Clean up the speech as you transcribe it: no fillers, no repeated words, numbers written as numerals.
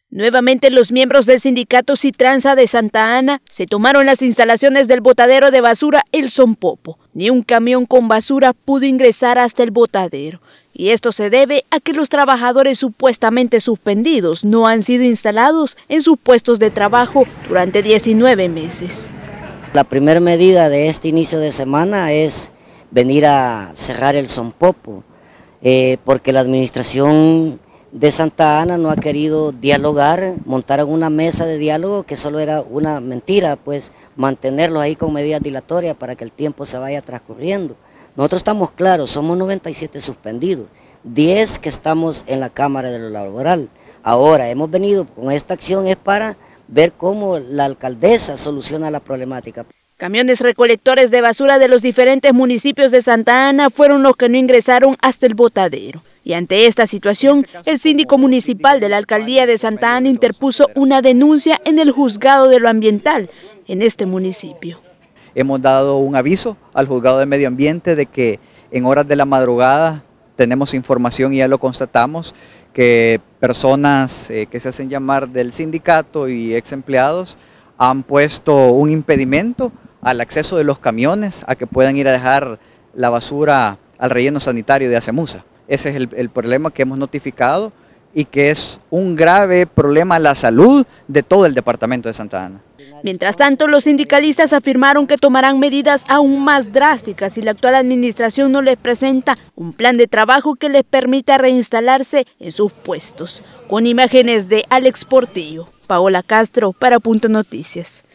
Nuevamente los miembros del sindicato Citranza de Santa Ana se tomaron las instalaciones del botadero de basura El Sonpopo. Ni un camión con basura pudo ingresar hasta el botadero. Y esto se debe a que los trabajadores supuestamente suspendidos no han sido instalados en sus puestos de trabajo durante 19 meses. La primera medida de este inicio de semana es venir a cerrar El Sonpopo, porque la administración de Santa Ana no ha querido dialogar, montaron una mesa de diálogo que solo era una mentira, pues mantenerlos ahí con medidas dilatorias para que el tiempo se vaya transcurriendo. Nosotros estamos claros, somos 97 suspendidos, 10 que estamos en la Cámara de lo Laboral. Ahora hemos venido con esta acción es para ver cómo la alcaldesa soluciona la problemática. Camiones recolectores de basura de los diferentes municipios de Santa Ana fueron los que no ingresaron hasta el botadero. Y ante esta situación, el síndico municipal de la alcaldía de Santa Ana interpuso una denuncia en el juzgado de lo ambiental en este municipio. Hemos dado un aviso al juzgado de medio ambiente de que en horas de la madrugada tenemos información y ya lo constatamos, que personas que se hacen llamar del sindicato y ex empleados han puesto un impedimento al acceso de los camiones a que puedan ir a dejar la basura al relleno sanitario de Acemusa. Ese es el problema que hemos notificado y que es un grave problema a la salud de todo el departamento de Santa Ana. Mientras tanto, los sindicalistas afirmaron que tomarán medidas aún más drásticas si la actual administración no les presenta un plan de trabajo que les permita reinstalarse en sus puestos. Con imágenes de Alex Portillo, Paola Castro para Punto Noticias.